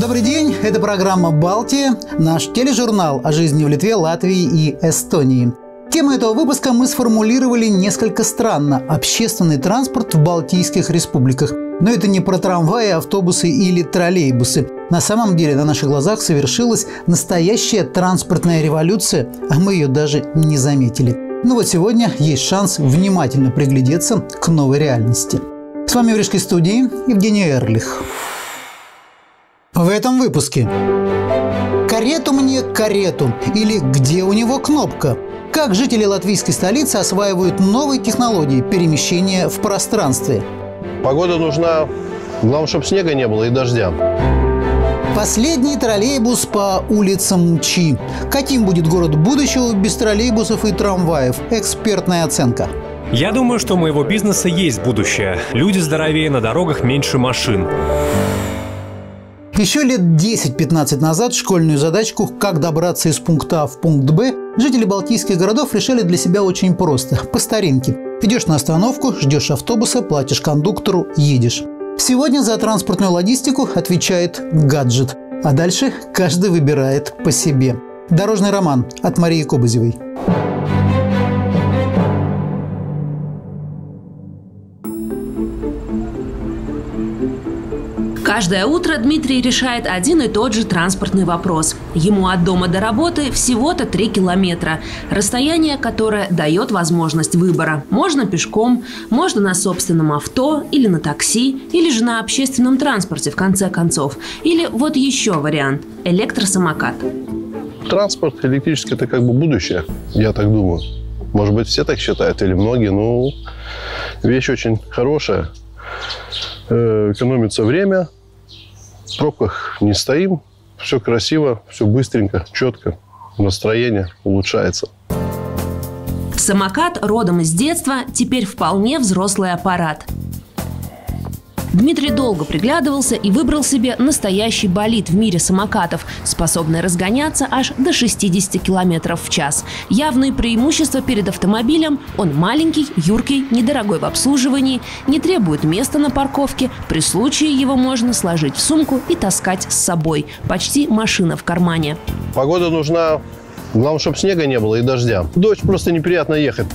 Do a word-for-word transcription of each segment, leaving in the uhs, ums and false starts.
Добрый день, это программа «Балтия», наш тележурнал о жизни в Литве, Латвии и Эстонии. Тему этого выпуска мы сформулировали несколько странно – общественный транспорт в Балтийских республиках. Но это не про трамваи, автобусы или троллейбусы. На самом деле на наших глазах совершилась настоящая транспортная революция, а мы ее даже не заметили. Но вот сегодня есть шанс внимательно приглядеться к новой реальности. С вами в Рижской студии Евгений Эрлих. В этом выпуске. «Карету мне, карету» или «Где у него кнопка?». Как жители латвийской столицы осваивают новые технологии перемещения в пространстве. Погода нужна, главное, чтобы снега не было и дождя. Последний троллейбус по улицам Чи. Каким будет город будущего без троллейбусов и трамваев? Экспертная оценка. Я думаю, что у моего бизнеса есть будущее. Люди здоровее, на дорогах меньше машин. Еще лет десять-пятнадцать назад школьную задачку «Как добраться из пункта А в пункт Б» жители балтийских городов решали для себя очень просто, по старинке. Идешь на остановку, ждешь автобуса, платишь кондуктору, едешь. Сегодня за транспортную логистику отвечает гаджет, а дальше каждый выбирает по себе. Дорожный роман от Марии Кобызевой. Каждое утро Дмитрий решает один и тот же транспортный вопрос. Ему от дома до работы всего-то три километра. Расстояние, которое дает возможность выбора. Можно пешком, можно на собственном авто, или на такси, или же на общественном транспорте, в конце концов. Или вот еще вариант – электросамокат. Транспорт электрический – это как бы будущее, я так думаю. Может быть, все так считают или многие, но вещь очень хорошая. Экономится время. В пробках не стоим, все красиво, все быстренько, четко, настроение улучшается. Самокат родом из детства, теперь вполне взрослый аппарат. Дмитрий долго приглядывался и выбрал себе настоящий болид в мире самокатов, способный разгоняться аж до шестидесяти километров в час. Явные преимущества перед автомобилем – он маленький, юркий, недорогой в обслуживании, не требует места на парковке, при случае его можно сложить в сумку и таскать с собой. Почти машина в кармане. Погода нужна, главное, чтобы снега не было и дождя. Дождь просто неприятно ехать.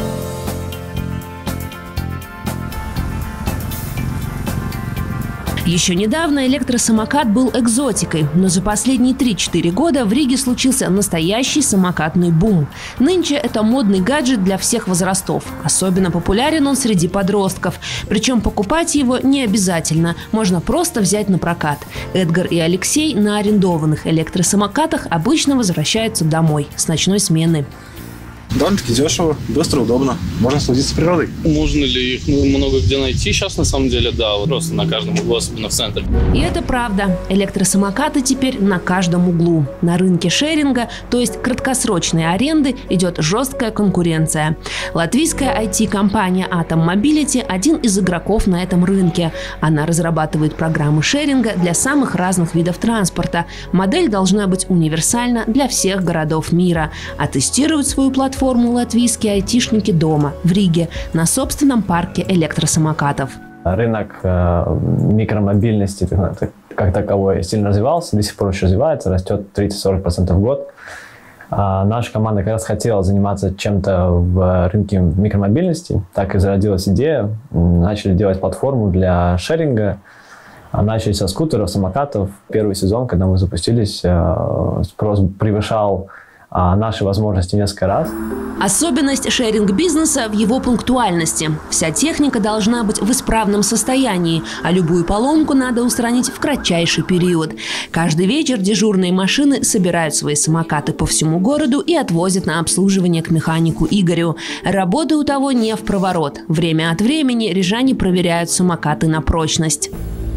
Еще недавно электросамокат был экзотикой, но за последние три-четыре года в Риге случился настоящий самокатный бум. Нынче это модный гаджет для всех возрастов. Особенно популярен он среди подростков. Причем покупать его не обязательно, можно просто взять на прокат. Эдгар и Алексей на арендованных электросамокатах обычно возвращаются домой с ночной смены. Довольно-таки дешево, быстро, удобно. Можно насладиться с природой. Можно ли их много где найти сейчас, на самом деле, да, вот просто на каждом углу, особенно в центре. И это правда. Электросамокаты теперь на каждом углу. На рынке шеринга, то есть краткосрочной аренды, идет жесткая конкуренция. Латвийская ай ти-компания Atom Mobility – один из игроков на этом рынке. Она разрабатывает программы шеринга для самых разных видов транспорта. Модель должна быть универсальна для всех городов мира. А тестируют свою платформу латвийские айтишники дома, в Риге, на собственном парке электросамокатов. Рынок э, микромобильности как таковой сильно развивался, до сих пор еще развивается, растет тридцать-сорок процентов в год. А наша команда как раз хотела заниматься чем-то в рынке микромобильности, так и зародилась идея. Начали делать платформу для шеринга, начали со скутеров, самокатов. Первый сезон, когда мы запустились, э, спрос превышал наши возможности несколько раз. Особенность шеринг-бизнеса в его пунктуальности. Вся техника должна быть в исправном состоянии, а любую поломку надо устранить в кратчайший период. Каждый вечер дежурные машины собирают свои самокаты по всему городу и отвозят на обслуживание к механику Игорю. Работа у того не в проворот. Время от времени рижане проверяют самокаты на прочность.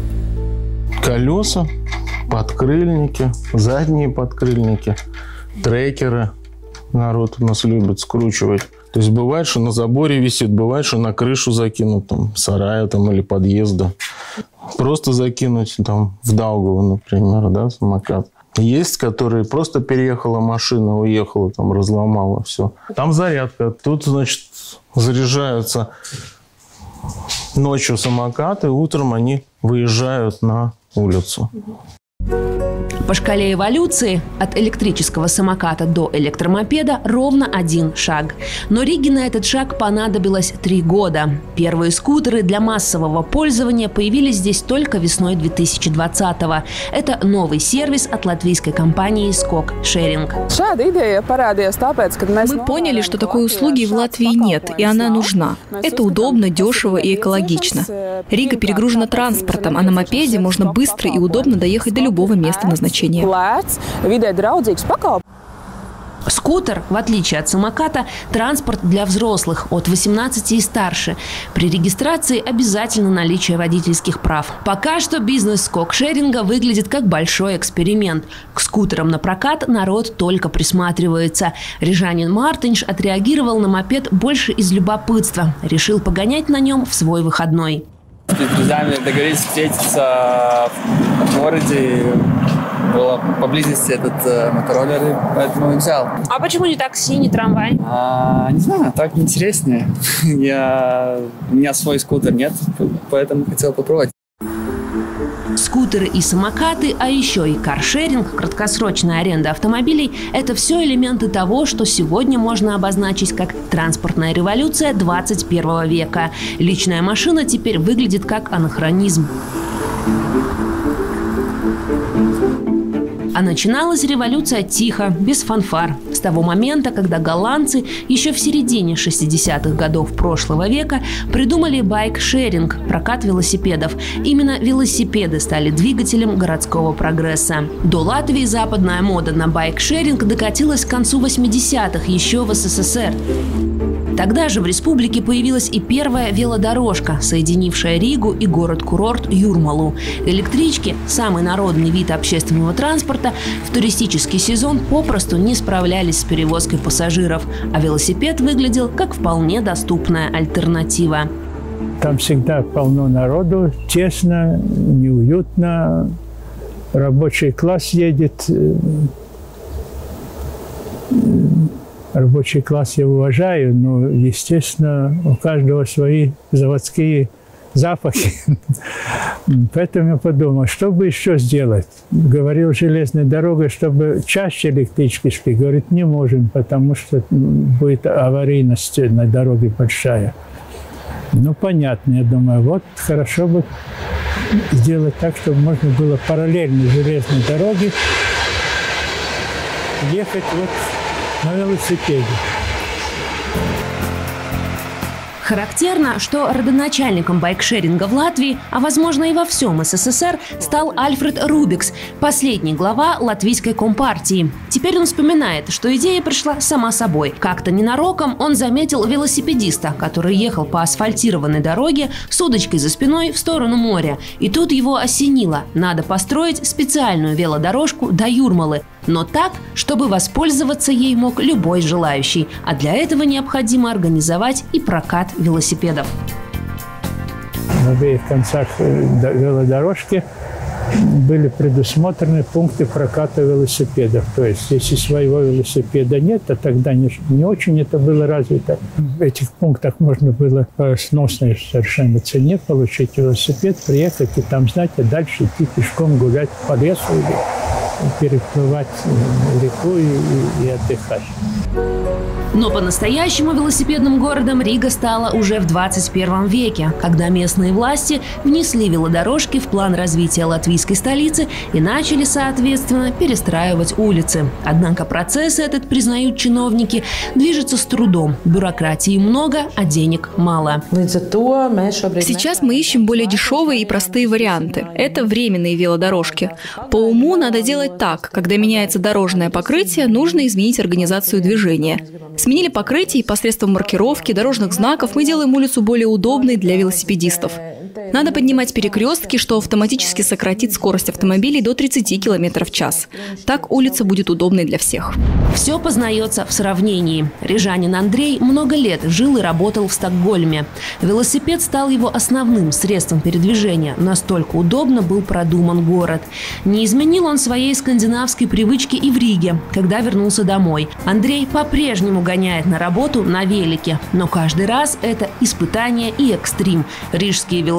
Колеса, подкрыльники, задние подкрыльники, трекеры. Народ у нас любит скручивать. То есть бывает, что на заборе висит, бывает, что на крышу закинут, там, сарая там, или подъезда. Просто закинуть там, в Даугаву, например, да, самокат. Есть, которые просто переехала машина, уехала, там, разломала все. Там зарядка. Тут, значит, заряжаются ночью самокаты, утром они выезжают на улицу. По шкале эволюции от электрического самоката до электромопеда ровно один шаг. Но Риге на этот шаг понадобилось три года. Первые скутеры для массового пользования появились здесь только весной две тысячи двадцатого. Это новый сервис от латвийской компании Skok Sharing. Мы поняли, что такой услуги в Латвии нет, и она нужна. Это удобно, дешево и экологично. Рига перегружена транспортом, а на мопеде можно быстро и удобно доехать до любого места назначения. Скутер, в отличие от самоката, транспорт для взрослых от восемнадцати и старше. При регистрации обязательно наличие водительских прав. Пока что бизнес скок-шеринга выглядит как большой эксперимент. К скутерам на прокат народ только присматривается. Рижанин Мартинш отреагировал на мопед больше из любопытства. Решил погонять на нем в свой выходной. С друзьями договорились встретиться в городе. Было поблизости этот э, мотороллер, поэтому взял. А почему не такси, не трамвай? А, не знаю, так интереснее. Я... У меня свой скутер нет, поэтому хотел попробовать. Скутеры и самокаты, а еще и каршеринг, краткосрочная аренда автомобилей – это все элементы того, что сегодня можно обозначить как транспортная революция двадцать первого века. Личная машина теперь выглядит как анахронизм. А начиналась революция тихо, без фанфар. С того момента, когда голландцы еще в середине шестидесятых годов прошлого века придумали байк-шеринг – прокат велосипедов. Именно велосипеды стали двигателем городского прогресса. До Латвии западная мода на байк-шеринг докатилась к концу восьмидесятых еще в СССР. Тогда же в республике появилась и первая велодорожка, соединившая Ригу и город-курорт Юрмалу. Электрички, самый народный вид общественного транспорта, в туристический сезон попросту не справлялись с перевозкой пассажиров, а велосипед выглядел как вполне доступная альтернатива. Там всегда полно народу, тесно, неуютно, рабочий класс едет. Рабочий класс я уважаю, но, естественно, у каждого свои заводские запахи. Поэтому я подумал, что бы еще сделать. Говорил железной дорогой, чтобы чаще электрички шли. Говорит, не можем, потому что будет аварийность на дороге большая. Ну, понятно, я думаю, вот хорошо бы сделать так, чтобы можно было параллельно железной дороге ехать вот на велосипеде. Характерно, что родоначальником байкшеринга в Латвии, а возможно и во всем СССР, стал Альфред Рубикс, последний глава латвийской компартии. Теперь он вспоминает, что идея пришла сама собой. Как-то ненароком он заметил велосипедиста, который ехал по асфальтированной дороге с удочкой за спиной в сторону моря. И тут его осенило – надо построить специальную велодорожку до Юрмалы. Но так, чтобы воспользоваться ей мог любой желающий. А для этого необходимо организовать и прокат велосипедов. В обеих концах велодорожки были предусмотрены пункты проката велосипедов. То есть, если своего велосипеда нет, то тогда не, не очень это было развито. В этих пунктах можно было по сносной совершенно цене получить велосипед, приехать и там, знаете, дальше идти пешком гулять по лесу или переплывать реку и, и, и отдыхать. Но по-настоящему велосипедным городом Рига стала уже в двадцать первом веке, когда местные власти внесли велодорожки в план развития латвийской столицы и начали, соответственно, перестраивать улицы. Однако процесс этот, признают чиновники, движется с трудом. Бюрократии много, а денег мало. Сейчас мы ищем более дешевые и простые варианты. Это временные велодорожки. По уму надо делать так: когда меняется дорожное покрытие, нужно изменить организацию движения. Сменили покрытие, и посредством маркировки, дорожных знаков мы делаем улицу более удобной для велосипедистов. Надо поднимать перекрестки, что автоматически сократит скорость автомобилей до тридцати километров в час. Так улица будет удобной для всех. Все познается в сравнении. Рижанин Андрей много лет жил и работал в Стокгольме. Велосипед стал его основным средством передвижения. Настолько удобно был продуман город. Не изменил он своей скандинавской привычки и в Риге, когда вернулся домой. Андрей по-прежнему гоняет на работу на велике. Но каждый раз это испытание и экстрим. Рижские велодорожки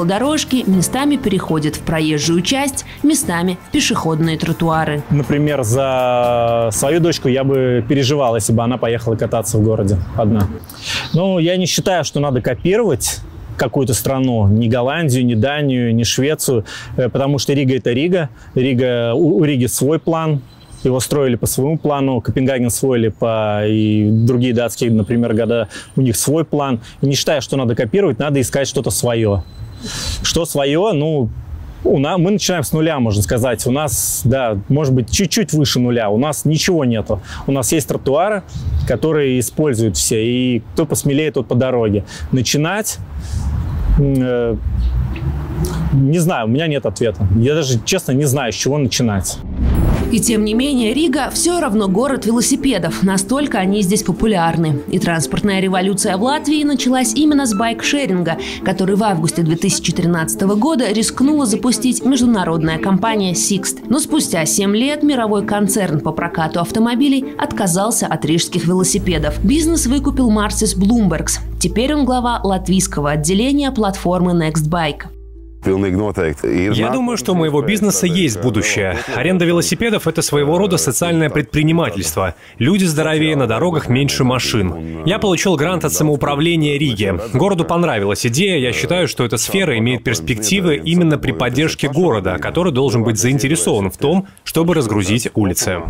велодорожки местами переходят в проезжую часть, местами в пешеходные тротуары. Например, за свою дочку я бы переживал, если бы она поехала кататься в городе одна. Но я не считаю, что надо копировать какую-то страну, ни Голландию, ни Данию, ни Швецию, потому что Рига – это Рига. Рига, у Риги свой план, его строили по своему плану, Копенгаген строили по, и другие датские, например, города, у них свой план. И не считаю, что надо копировать, надо искать что-то свое. Что свое? Ну, у нас, мы начинаем с нуля, можно сказать. У нас, да, может быть, чуть-чуть выше нуля. У нас ничего нету. У нас есть тротуары, которые используют все, и кто посмелее, тот по дороге. Начинать... Э, не знаю, у меня нет ответа. Я даже, честно, не знаю, с чего начинать. И тем не менее, Рига все равно город велосипедов. Настолько они здесь популярны. И транспортная революция в Латвии началась именно с байк-шеринга, который в августе две тысячи тринадцатого года рискнула запустить международная компания Sixt. Но спустя семь лет мировой концерн по прокату автомобилей отказался от рижских велосипедов. Бизнес выкупил Марсис Блумбергс. Теперь он глава латвийского отделения платформы Nextbike. Я думаю, что у моего бизнеса есть будущее. Аренда велосипедов – это своего рода социальное предпринимательство. Люди здоровее, на дорогах меньше машин. Я получил грант от самоуправления Риги. Городу понравилась идея. Я считаю, что эта сфера имеет перспективы именно при поддержке города, который должен быть заинтересован в том, чтобы разгрузить улицы.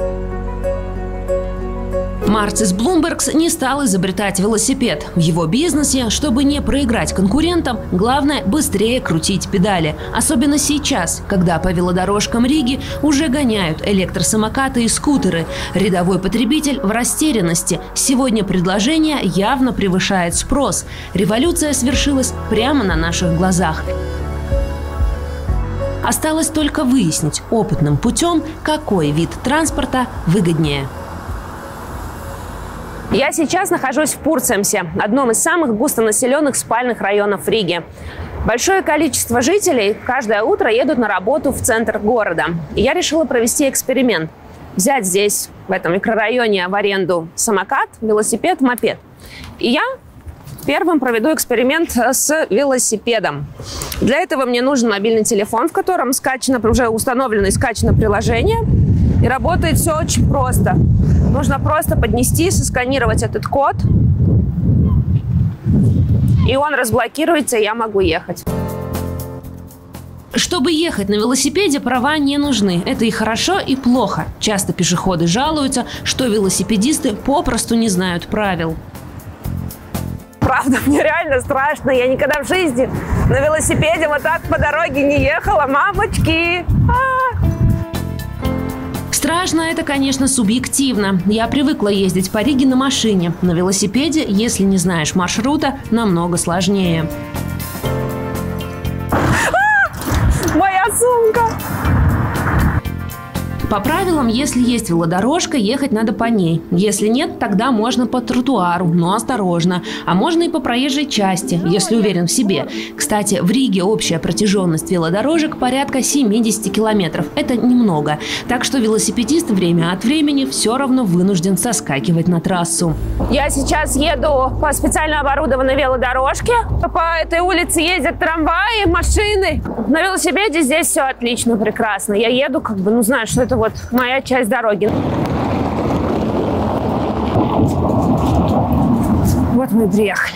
Марсис Блумбергс не стал изобретать велосипед. В его бизнесе, чтобы не проиграть конкурентам, главное быстрее крутить педали. Особенно сейчас, когда по велодорожкам Риги уже гоняют электросамокаты и скутеры. Рядовой потребитель в растерянности. Сегодня предложение явно превышает спрос. Революция свершилась прямо на наших глазах. Осталось только выяснить опытным путем, какой вид транспорта выгоднее. Я сейчас нахожусь в Пурцемсе, одном из самых густонаселенных спальных районов Риги. Большое количество жителей каждое утро едут на работу в центр города. И я решила провести эксперимент. Взять здесь, в этом микрорайоне, в аренду самокат, велосипед, мопед. И я первым проведу эксперимент с велосипедом. Для этого мне нужен мобильный телефон, в котором скачано, уже установлено и скачано приложение. И работает все очень просто. Нужно просто поднести, сосканировать этот код, и он разблокируется, и я могу ехать. Чтобы ехать на велосипеде, права не нужны. Это и хорошо, и плохо. Часто пешеходы жалуются, что велосипедисты попросту не знают правил. Правда, мне реально страшно. Я никогда в жизни на велосипеде вот так по дороге не ехала. Мамочки! А-а-а! Страшно это, конечно, субъективно. Я привыкла ездить по Риге на машине. На велосипеде, если не знаешь маршрута, намного сложнее. А! Моя сумка! По правилам, если есть велодорожка, ехать надо по ней. Если нет, тогда можно по тротуару, но осторожно. А можно и по проезжей части, если уверен в себе. Кстати, в Риге общая протяженность велодорожек порядка семьдесят километров. Это немного. Так что велосипедист время от времени все равно вынужден соскакивать на трассу. Я сейчас еду по специально оборудованной велодорожке. По этой улице ездят трамваи, машины. На велосипеде здесь все отлично, прекрасно. Я еду, как бы, ну, знаю, что это вот моя часть дороги. Вот мы и приехали.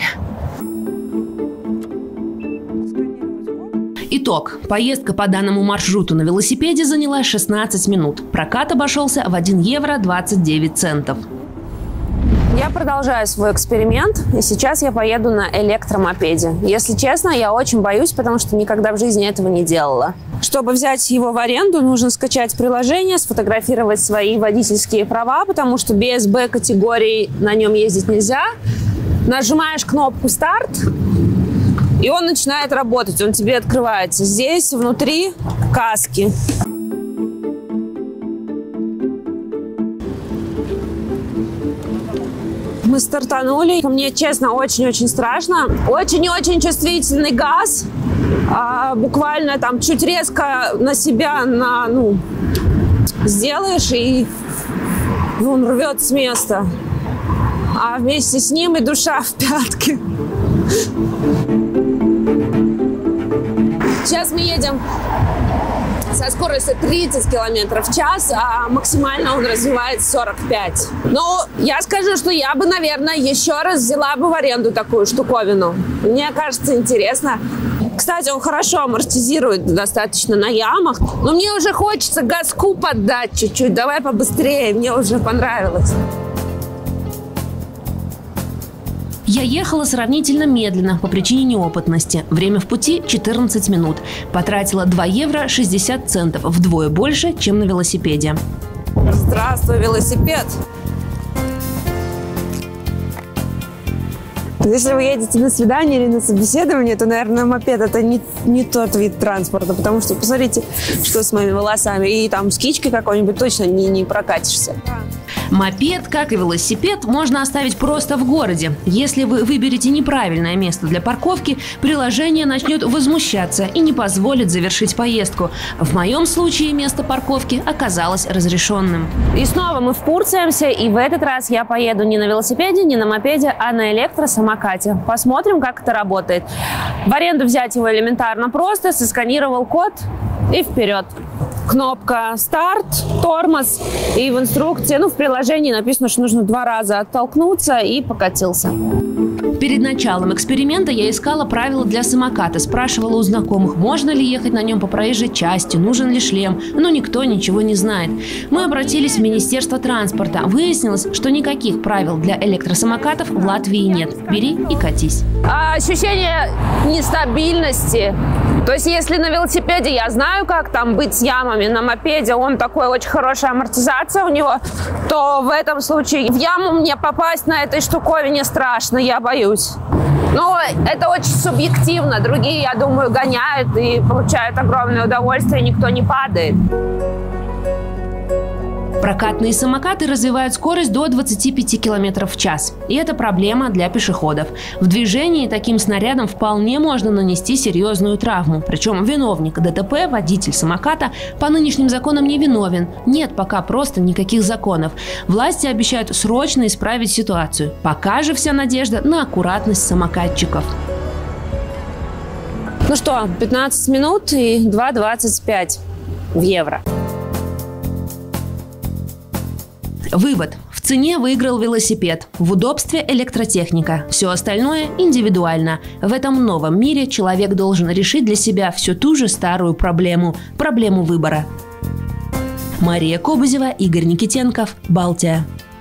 Итог. Поездка по данному маршруту на велосипеде заняла шестнадцать минут. Прокат обошелся в один евро двадцать девять центов. Я продолжаю свой эксперимент, и сейчас я поеду на электромопеде. Если честно, я очень боюсь, потому что никогда в жизни этого не делала. Чтобы взять его в аренду, нужно скачать приложение, сфотографировать свои водительские права, потому что без Б-категории на нем ездить нельзя. Нажимаешь кнопку «Старт», и он начинает работать, он тебе открывается. Здесь внутри каски. Мы стартанули. Мне, честно, очень-очень страшно. Очень-очень чувствительный газ. А, буквально там чуть резко на себя на, ну, сделаешь, и он рвет с места. А вместе с ним и душа в пятки. Сейчас мы едем со скоростью тридцать километров в час, а максимально он развивает сорок пять. Ну, я скажу, что я бы, наверное, еще раз взяла бы в аренду такую штуковину. Мне кажется, интересно. Кстати, он хорошо амортизирует достаточно на ямах. Но мне уже хочется газку поддать чуть-чуть. Давай побыстрее, мне уже понравилось. Я ехала сравнительно медленно по причине неопытности. Время в пути четырнадцать минут. Потратила два евро шестьдесят центов, вдвое больше, чем на велосипеде. Здравствуй, велосипед! Если вы едете на свидание или на собеседование, то, наверное, мопед – это не, не тот вид транспорта, потому что посмотрите, что с моими волосами. И там с кичкой какой-нибудь точно не, не прокатишься. Мопед, как и велосипед, можно оставить просто в городе. Если вы выберете неправильное место для парковки, приложение начнет возмущаться и не позволит завершить поездку. В моем случае место парковки оказалось разрешенным. И снова мы впурцаемся, и в этот раз я поеду не на велосипеде, не на мопеде, а на электросамокате. Посмотрим, как это работает. В аренду взять его элементарно просто, сосканировал код и вперед. Кнопка «Старт», тормоз, и в инструкции, ну, в приложении написано, что нужно два раза оттолкнуться, и покатился. Перед началом эксперимента я искала правила для самоката, спрашивала у знакомых, можно ли ехать на нем по проезжей части, нужен ли шлем, но никто ничего не знает. Мы обратились в Министерство транспорта. Выяснилось, что никаких правил для электросамокатов в Латвии нет. Бери и катись. А ощущение нестабильности. То есть, если на велосипеде я знаю, как там быть с ямами, на мопеде он такой, очень хорошая амортизация у него, то в этом случае в яму мне попасть на этой штуковине страшно, я боюсь. Но это очень субъективно. Другие, я думаю, гоняют и получают огромное удовольствие, никто не падает. Прокатные самокаты развивают скорость до двадцати пяти километров в час. И это проблема для пешеходов. В движении таким снарядом вполне можно нанести серьезную травму. Причем виновник ДТП, водитель самоката, по нынешним законам не виновен. Нет пока просто никаких законов. Власти обещают срочно исправить ситуацию. Пока же вся надежда на аккуратность самокатчиков. Ну что, пятнадцать минут и два двадцать пять в евро. Вывод. В цене выиграл велосипед, в удобстве электротехника. Все остальное индивидуально. В этом новом мире человек должен решить для себя всю ту же старую проблему – проблему выбора. Мария Кобызева, Игорь Никитенков, Балтия.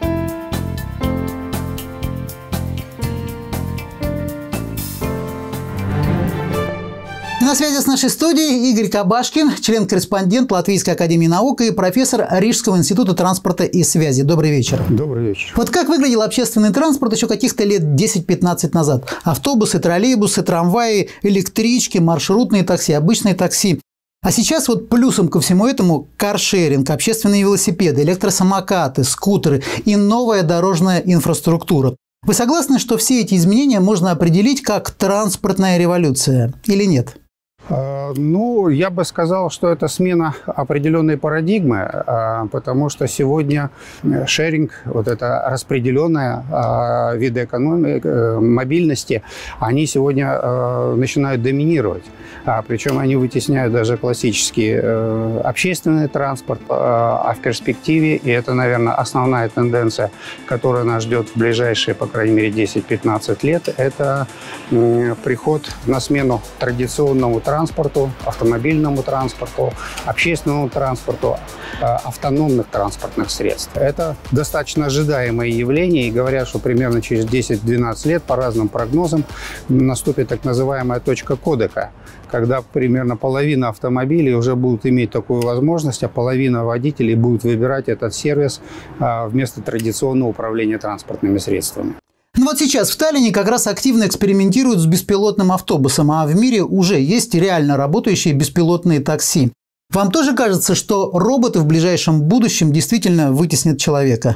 На связи с нашей студией Игорь Кабашкин, член-корреспондент Латвийской академии наук и профессор Рижского института транспорта и связи. Добрый вечер. Добрый вечер. Вот как выглядел общественный транспорт еще каких-то лет десять-пятнадцать назад? Автобусы, троллейбусы, трамваи, электрички, маршрутные такси, обычные такси. А сейчас вот плюсом ко всему этому каршеринг, общественные велосипеды, электросамокаты, скутеры и новая дорожная инфраструктура. Вы согласны, что все эти изменения можно определить как транспортная революция или нет? Ну, я бы сказал, что это смена определенной парадигмы, потому что сегодня шеринг, вот это распределенная виды экономики, мобильности, они сегодня начинают доминировать. Причем они вытесняют даже классический общественный транспорт, а в перспективе, и это, наверное, основная тенденция, которая нас ждет в ближайшие, по крайней мере, десять-пятнадцать лет, это приход на смену традиционному транспорту, транспорту, автомобильному транспорту, общественному транспорту, автономных транспортных средств. Это достаточно ожидаемое явление, и говорят, что примерно через десять-двенадцать лет, по разным прогнозам, наступит так называемая точка кодека, когда примерно половина автомобилей уже будут иметь такую возможность, а половина водителей будут выбирать этот сервис вместо традиционного управления транспортными средствами. Ну вот сейчас в Таллине как раз активно экспериментируют с беспилотным автобусом, а в мире уже есть реально работающие беспилотные такси. Вам тоже кажется, что роботы в ближайшем будущем действительно вытеснят человека?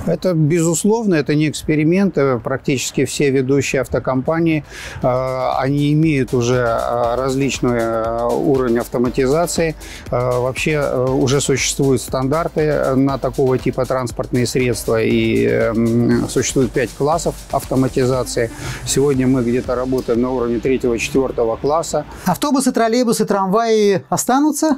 Это, безусловно, это не эксперимент. Практически все ведущие автокомпании, они имеют уже различный уровень автоматизации. Вообще уже существуют стандарты на такого типа транспортные средства, и существует пять классов автоматизации. Сегодня мы где-то работаем на уровне третьего-четвертого класса. Автобусы, троллейбусы, трамваи останутся?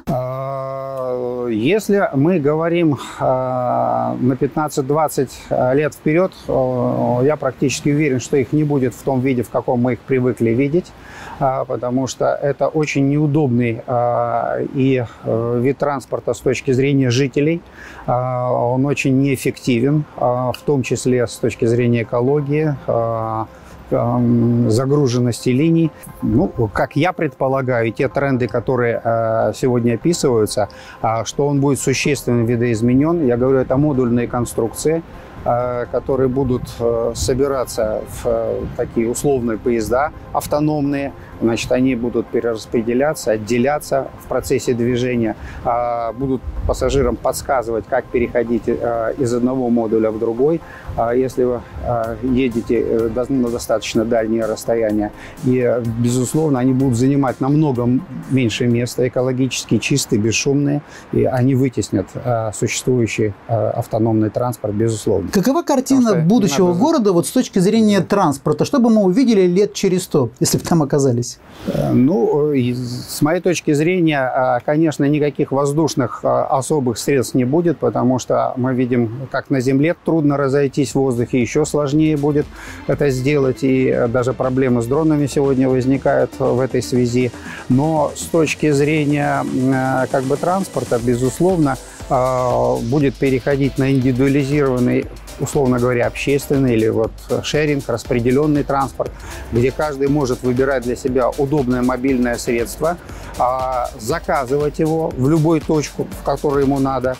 Если мы говорим на пятнадцать-двадцать лет вперед, я практически уверен, что их не будет в том виде, в каком мы их привыкли видеть, потому что это очень неудобный и вид транспорта с точки зрения жителей. Он очень неэффективен, в том числе с точки зрения экологии, загруженности линий. Ну, как я предполагаю, те тренды, которые э, сегодня описываются, э, что он будет существенно видоизменен. Я говорю, это модульные конструкции, э, которые будут э, собираться в э, такие условные поезда автономные. Значит, они будут перераспределяться, отделяться в процессе движения, э, будут пассажирам подсказывать, как переходить э, из одного модуля в другой. Э, если вы э, едете э, на достаточно дальние расстояния, и, безусловно, они будут занимать намного меньше места, экологически чистые, бесшумные, и они вытеснят э, существующий э, автономный транспорт, безусловно. Какова картина будущего надо... города вот с точки зрения транспорта? Что бы мы увидели лет через сто, если бы там оказались? Ну, с моей точки зрения, конечно, никаких воздушных особых средств не будет, потому что мы видим, как на Земле трудно разойтись в воздухе, еще сложнее будет это сделать, и даже проблемы с дронами сегодня возникают в этой связи. Но с точки зрения как бы транспорта, безусловно, будет переходить на индивидуализированный, условно говоря, общественный или вот шеринг, распределенный транспорт, где каждый может выбирать для себя удобное мобильное средство, заказывать его в любую точку, в которую ему надо,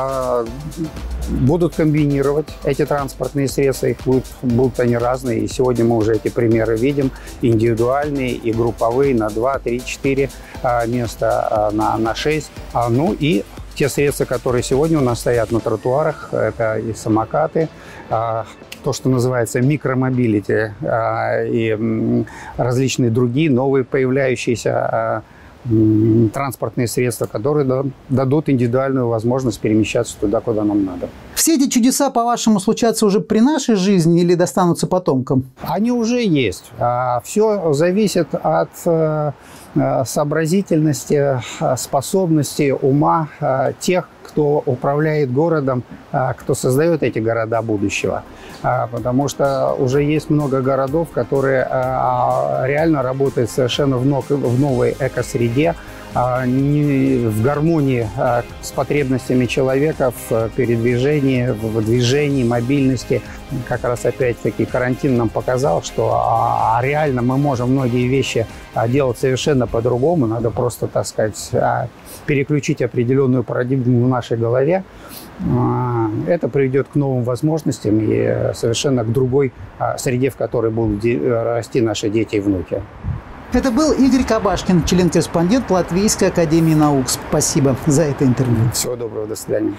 будут комбинировать эти транспортные средства, их будут, будут они разные, и сегодня мы уже эти примеры видим, индивидуальные и групповые на два, три, четыре места, на, на шесть, ну и те средства, которые сегодня у нас стоят на тротуарах, это и самокаты, то, что называется микромобилити, и различные другие новые появляющиеся транспортные средства, которые дадут индивидуальную возможность перемещаться туда, куда нам надо. Все эти чудеса, по-вашему, случатся уже при нашей жизни или достанутся потомкам? Они уже есть. Все зависит от сообразительности, способности, ума тех, кто управляет городом, кто создает эти города будущего. Потому что уже есть много городов, которые реально работают совершенно в новой экосреде, в гармонии с потребностями человека в передвижении, в движении, мобильности. Как раз опять-таки карантин нам показал, что реально мы можем многие вещи делать совершенно по-другому. Надо просто, так сказать, переключить определенную парадигму в нашей голове. Это приведет к новым возможностям и совершенно к другой среде, в которой будут расти наши дети и внуки. Это был Игорь Кабашкин, член-корреспондент Латвийской академии наук. Спасибо за это интервью. Всего доброго, до свидания.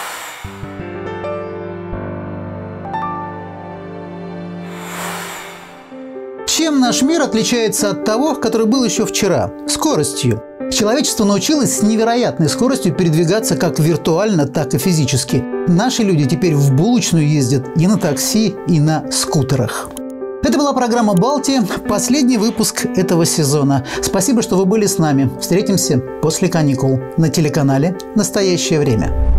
Чем наш мир отличается от того, который был еще вчера? Скоростью. Человечество научилось с невероятной скоростью передвигаться как виртуально, так и физически. Наши люди теперь в булочную ездят и на такси, и на скутерах. Это была программа «Балтия», последний выпуск этого сезона. Спасибо, что вы были с нами. Встретимся после каникул на телеканале «Настоящее время».